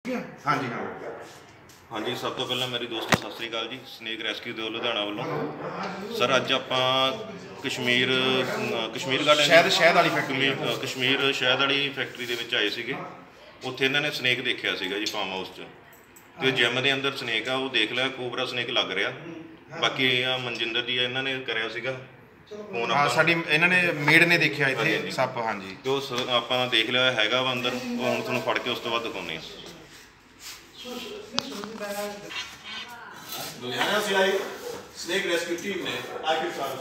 हाँ जी हाँ हाँ जी, सब तो पहला मेरी दोस्तों सत श्री अकाल जी। स्नेक रेस्क्यू दे लुधियाना वालों सर अज आपां कश्मीर गार्डन शहद वाली फैक्ट्री कश्मीर शहद वाली फैक्ट्री दे विच आए सीगे। उत्थे इन्हां ने स्नेक देखिया सीगा जी फार्म हाउस च, ते जिम दे अंदर स्नेक आ वो देख लिया, कोबरा स्नेक लग रहा। बाकी मनजिंदर जी इन्हां ने कराया सीगा फोन, हाँ साडी इन्हां ने मेड ने देखिया इत्थे सप। हाँ जी तो आपां देख लिया हैगा वा अंदर, हुण तुहानूं फड़ के उस तो बाद दिखाउने आ। लुधियाना से आई स्नेक रेस्क्यू टीम ने आखिरकार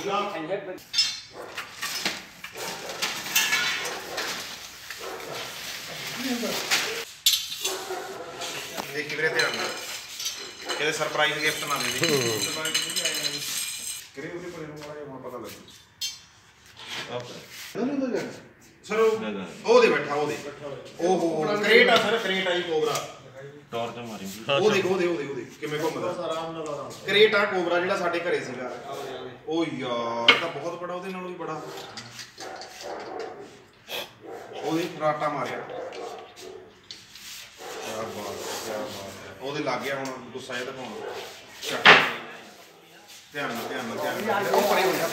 देखी मेरे ध्यान नाल किते सरप्राइज गिफ्ट ना दे दे पता लगे सर ओ दे बैठा ओ दे ओहो क्रेट आ सर, क्रेट आई कोबरा टॉर्च मारी ਉਹ ਦੇਖ ਕਿਵੇਂ ਘੁੰਮਦਾ ਆਰਾਮ ਨਾਲ। ਕ੍ਰੇਟ ਆ ਕੋਬਰਾ ਜਿਹੜਾ ਸਾਡੇ ਘਰੇ ਸੀਗਾ। ਓ ਯਾਰ ਇਹ ਤਾਂ ਬਹੁਤ ਬੜਾ, ਉਹਦੇ ਨਾਲੋਂ ਵੀ ਬੜਾ। ਉਹਦੇ ਰਾਟਾ ਮਾਰਿਆ। ਕੀ ਬਾਤ ਉਹਦੇ ਲੱਗ ਗਿਆ ਹੁਣ ਗੁੱਸਾ ਜਿਹਾ ਦਿਖਾਉਣਾ। ਧਿਆਨ ਨਾਲ ਉਹ ਪਰੇ ਹੋ ਜਾ,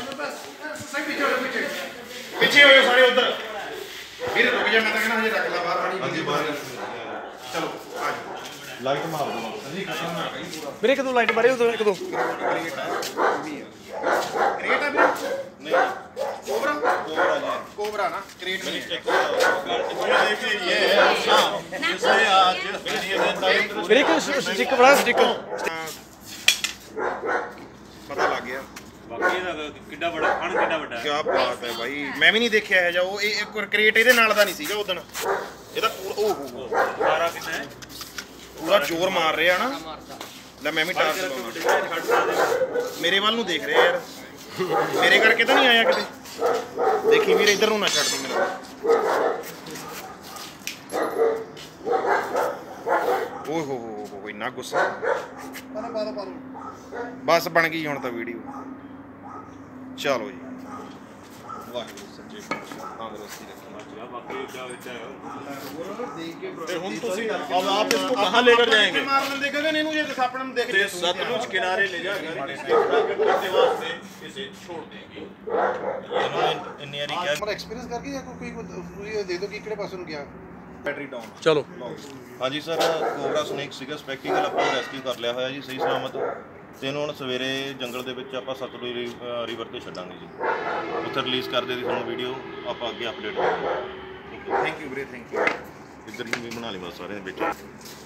ਪਿੱਛੇ ਹੋ ਜਾ ਸਾਰੇ ਉਧਰ। ਵੀਰ ਰੁਕ ਜਾ, ਮੈਂ ਤਾਂ ਕਹਿੰਦਾ ਹਜੇ ਰੱਖ ਲਾ ਬਾਹਰ ਪਾਣੀ। ਹਾਂਜੀ ਬਾਹਰ चलो आज लाइट मार दो मेरे एक दो लाइट मारे उधर एक दो क्रेट है नहीं कोबरा ना क्रेट में मेरे एक स्टिक बड़ा स्टिक पता लग गया। किड्डा बड़ा फन, किड्डा बड़ा क्या बात है भाई, मैं भी नहीं देखा है जो एक क्रेट ਇਹਦੇ ਨਾਲ ਦਾ ਨਹੀਂ ਸੀਗਾ ਉਦੋਂ। ਇਹਦਾ ਓਹੋ सारा कितना है, ਪੂਰਾ ਜ਼ੋਰ ਮਾਰ ਰਿਹਾ ਨਾ। ਲੈ ਮੈਂ ਵੀ ਟਾਸ ਲਵਾਉਣਾ। ਮੇਰੇ ਵੱਲ ਨੂੰ ਦੇਖ ਰਿਹਾ ਯਾਰ, ਮੇਰੇ ਕਰਕੇ ਤਾਂ ਨਹੀਂ ਆਇਆ ਕਿਤੇ। ਦੇਖੀ ਵੀਰ ਇੱਧਰ ਨੂੰ ਨਾ ਛੱਡ ਦੀ ਮੇਰਾ। ਓਹ ਹੋ ਇੰਨਾ ਗੁੱਸਾ। ਬਸ ਬਣ ਗਈ ਹੁਣ ਤਾਂ ਵੀਡੀਓ। ਚਲੋ ਜੀ, ਵਾਹਿਗੁਰੂ ਸੱਚੇ ਪਾਤਸ਼ਾਹ ਤੰਦਰੁਸਤੀ ਰੱਖੀ। ਹੁਣ ਤੁਸੀਂ अब आप इसको कहाँ लेकर जाएंगे? मार लेंदे गगन इन्हू जे सापन देख ले सतलुज किनारे ले जाकर इसके प्राकृतिक निवास से इसे छोड़ देंगे। इन्नी वारी क्या मतलब एक्सपीरियंस करके या कोई दे दो कि किहड़े पासे नु गया बैटरी डाउन। चलो हाँ जी सर, कोबरा स्नेक ਸੀਗਾ ਸਪੈਕਟੀਕਲ ਆਪਾਂ ਰੈਸਕਿਊ ਕਰ ਲਿਆ ਹੋਇਆ ਜੀ ਸਹੀ ਸਲਾਮਤ। ਤੇ ਇਹਨੂੰ ਹੁਣ ਸਵੇਰੇ ਜੰਗਲ ਦੇ ਵਿੱਚ ਆਪਾਂ ਸਤਲੁਜ ਰਿਵਰ ਤੇ ਛੱਡਾਂਗੇ ਜੀ। ਉੱਥੇ ਰਿਲੀਜ਼ ਕਰਦੇ ਦੀ ਤੁਹਾਨੂੰ ਵੀਡੀਓ ਆਪਾਂ ਅੱਗੇ ਅਪਡੇਟ ਕਰਾਂਗੇ। थैंक यू ਵੀਰੇ, थैंक यू। ਇੱਧਰ ਵੀ ਬਣਾ ਲਈ ਬਸ ਸਾਰੇ ਵਿੱਚ।